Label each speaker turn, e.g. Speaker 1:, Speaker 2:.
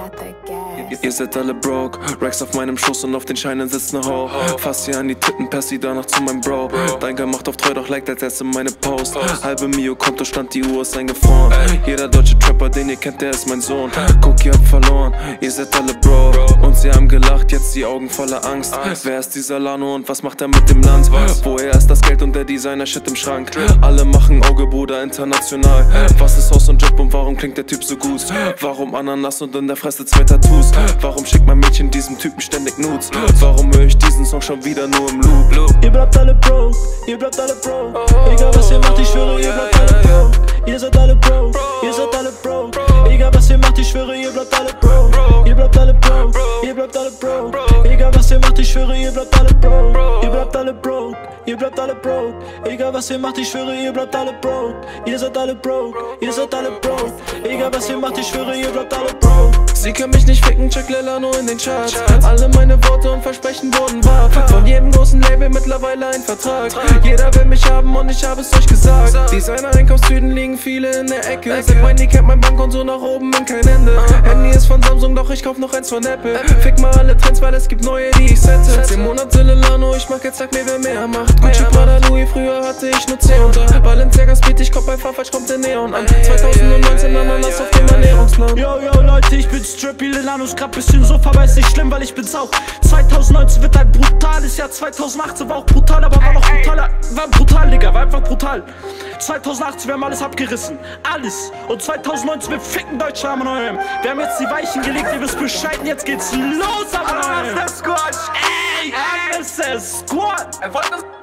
Speaker 1: Ihr seid alle broke, Racks auf meinem Schoß und auf den Scheinen sitzt ne Ho. Fass sie an die Titten, pass sie danach zu meinem Bro. Dein Girl macht auf treu, doch liked als erste meine Post. Halbe Mio kommt, da stand die Uhr, ist eingefroren. Jeder deutsche Trapper, den ihr kennt, der ist mein Sohn. Guck, ihr habt verloren, ihr seid alle broke. Und sie haben gelacht, jetzt die Augen voller Angst. Wer ist dieser Lano und was macht er mit dem Land? Woher ist das Geld und der Designer-Shit im Schrank? Alle machen Auge, Bruder, international. Was ist Haus und Job und warum klingt der Typ so gut? Warum Ananas und in der Fresse 2 Tattoos? Warum schickt mein Mädchen diesem Typen ständig Nudes? Warum höre ich diesen Song schon wieder nur im Loop?
Speaker 2: Ihr bleibt alle broke, ihr bleibt alle broke. Egal was ihr macht, ich schwöre, ihr bleibt alle broke. Ihr seid alle broke, ihr seid alle broke. Egal was ihr macht, ich schwöre, ihr bleibt alle broke. Ihr bleibt alle broke, ihr bleibt alle broke. Egal was ihr macht, ich schwöre, ihr bleibt alle broke. Ihr bleibt alle broke, ihr bleibt alle broke. Egal was ihr macht, ich schwöre, ihr bleibt alle broke. Ihr seid alle broke, ihr seid alle broke. Egal was ihr macht, ich schwöre, ihr bleibt alle broke.
Speaker 1: Sie können mich nicht ficken, check Lelano in den Charts. Alle meine Worte und Versprechen wurden wahr. Von jedem großen Label mittlerweile ein Vertrag. Jeder will mich haben und ich habe es euch gesagt. Designer-Einkaufstüten liegen viele in der Ecke. Seit Wendy kennt mein Bankkonto nach oben in kein Ende. Handy ist von Samsung, doch ich kauf noch eins von Apple. Fick mal alle Trends, weil es gibt neue, die ich setze. 10 Monate Lelano, ich mach jetzt, sag mir wer mehr macht. Gucci, Prada, Louis, früher hatte ich nur C und A. Balenciaga Speed, ich komm bei Farfetch, kommt der Neon an. 2019 Ananas auf dem Ernährungsplan.
Speaker 2: Yo, Leute, ich bin's Trippy, Lelano ist grad bisschen so, aber ist nicht schlimm, weil ich bin's auch. 2019 wird ein brutales Jahr, 2018 war auch brutal, aber war noch brutaler. War brutal, Digga, war einfach brutal. 2018, wir haben alles abgerissen, alles. Und 2019, wir ficken Deutschland am Neuem. Wir haben jetzt die Weichen gelegt, ihr wisst Bescheid, und jetzt geht's los am Neuem.
Speaker 3: Squad!
Speaker 2: Ey, MSS Squad!